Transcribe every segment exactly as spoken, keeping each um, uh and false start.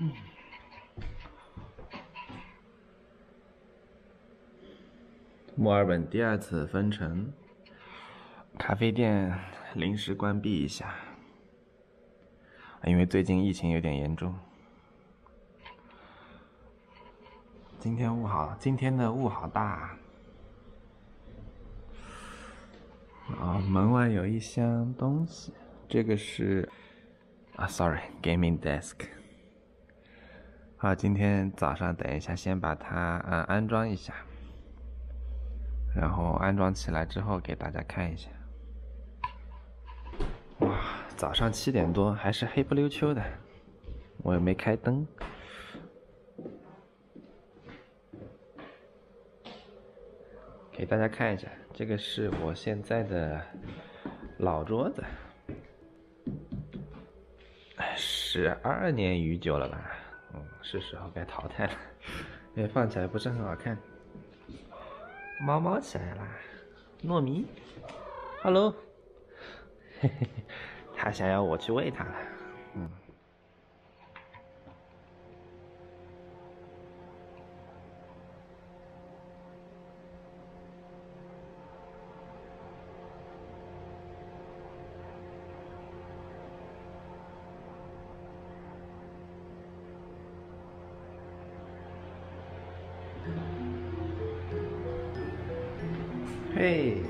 墨尔本第二次封城，咖啡店临时关闭一下，因为最近疫情有点严重。今天雾好，今天的雾好大。啊，门外有一箱东西，这个是啊 ，sorry， gaming desk。好，今天早上等一下先把它嗯安装一下。然后安装起来之后给大家看一下。哇，早上七点多还是黑不溜秋的，我也没开灯。给大家看一下，这个是我现在的老桌子，十二年余久了吧？嗯，是时候该淘汰了，因为放起来不是很好看。猫猫起来啦，糯米 ，Hello， 嘿嘿嘿，它想要我去喂它了，嗯。嘿，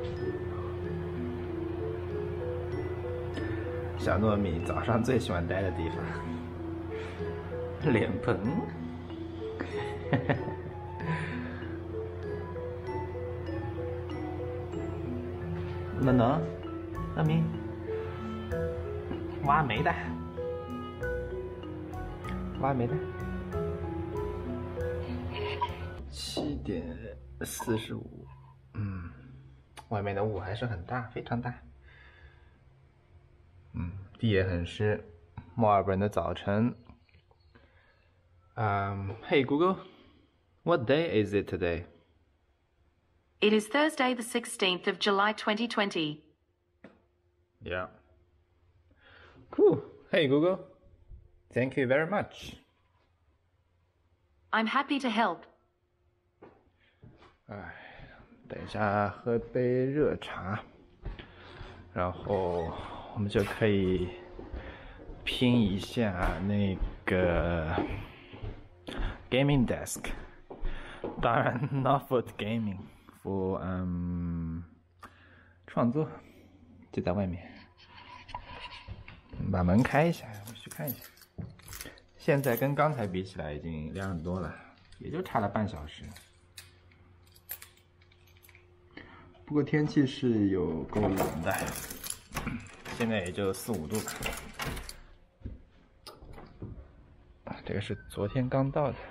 小糯米早上最喜欢待的地方，脸盆。能能，糯米，挖煤的，挖煤的。七点四十五。嗯，外面的雾还是很大，非常大。嗯，地也很湿。墨尔本的早晨。Um, hey Google, what day is it today? It is Thursday, the sixteenth of July, twenty twenty. Yeah. Cool. Hey Google, thank you very much. I'm happy to help. 哎。等一下喝杯热茶，然后我们就可以拼一下那个 gaming desk。当然 not for gaming， for 嗯创作，就在外面。把门开一下，我们去看一下。现在跟刚才比起来已经亮很多了，也就差了半小时。不过天气是有够冷的，现在也就四五度吧。啊，这个是昨天刚到的，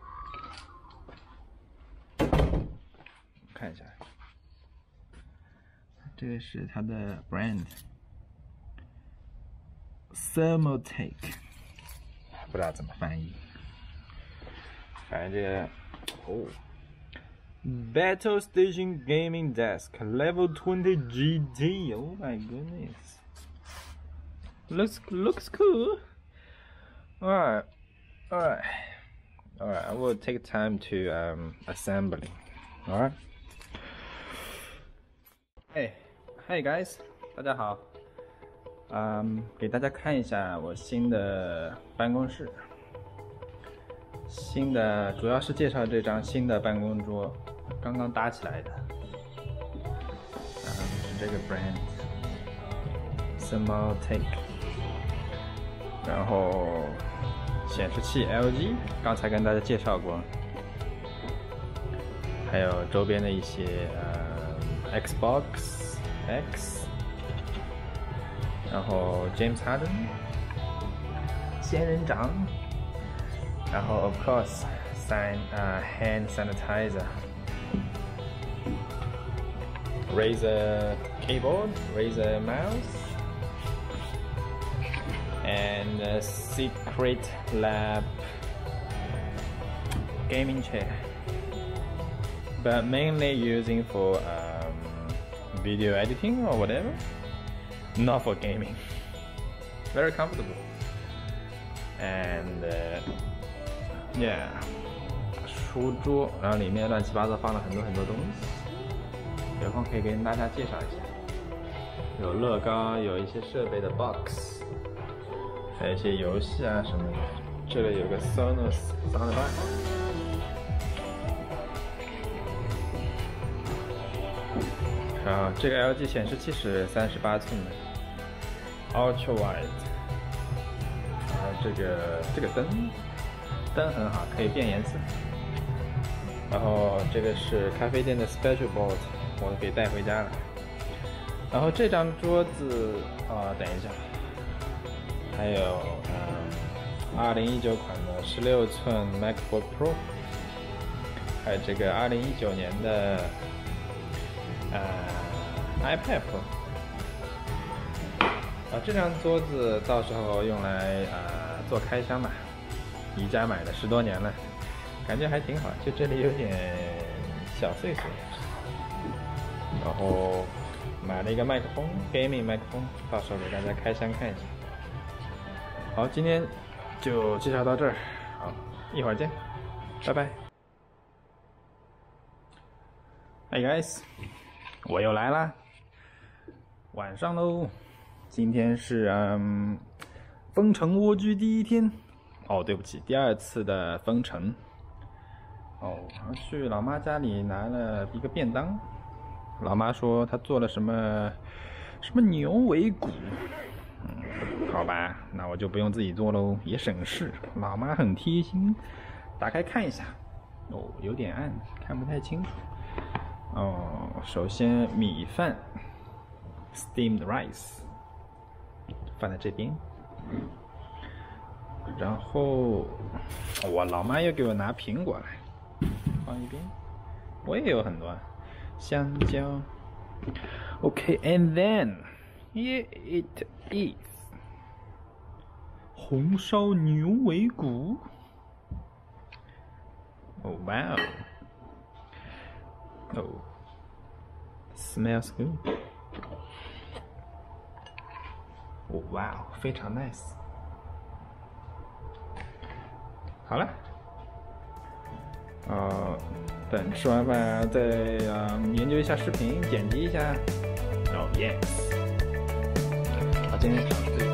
看一下，这个是它的 brand Thermaltake， 不知道怎么翻译，反正这个哦。Battle Station Gaming Desk Level twenty G D. Oh my goodness. Looks looks cool. Alright. Alright. Alright, I will take time to um assembly. Alright. Hey, hey guys. 大家好。嗯，给大家看一下我新的办公室。新的主要是介绍这张新的办公桌，刚刚搭起来的。嗯，是这个 brand Thermaltake， 然后显示器 L G， 刚才跟大家介绍过，还有周边的一些呃 Xbox X， 然后 James Harden， 仙人掌。然后 of course, sign, uh, hand sanitizer, Razer keyboard, Razer mouse, and a Secret Lab gaming chair, but mainly using for um, video editing or whatever, not for gaming. Very comfortable. and uh, yeah， 书桌，然后里面乱七八糟放了很多很多东西，有空可以跟大家介绍一下。有乐高，有一些设备的 box， 还有一些游戏啊什么的。这里有个 Sonos soundbar。然后这个 L G 显示器是三十八寸的 Ultra Wide。然后这个这个灯灯很好，可以变颜色。然后这个是咖啡店的 Special Board， 我可以带回家了。然后这张桌子啊、呃，等一下，还有嗯，二零一九款的十六寸 MacBook Pro， 还有这个二零一九年的呃 iPad Pro。啊，这张桌子到时候用来呃做开箱吧，宜家买的十多年了，感觉还挺好，就这里有点小碎碎。然后买了一个麦克风 ，gaming 麦克风，到时候给大家开箱看一下。好，今天就介绍到这儿，好，一会儿见，拜拜。Hey guys， 我又来啦，晚上喽。今天是嗯，封城蜗居第一天。哦，对不起，第二次的封城。哦，我去老妈家里拿了一个便当。老妈说她做了什么什么牛尾骨。嗯，好吧，那我就不用自己做喽，也省事。老妈很贴心。打开看一下。哦，有点暗，看不太清楚。哦，首先米饭 ，steamed rice。放在这边，然后我老妈又给我拿苹果来，放一边。我也有很多香蕉。OK，and then here it is， 红烧牛尾骨。Oh wow， oh smells good。哦，哇哦，非常 nice。好了，呃，等吃完饭再呃研究一下视频，剪辑一下。哦 ，yes。好，今天尝试。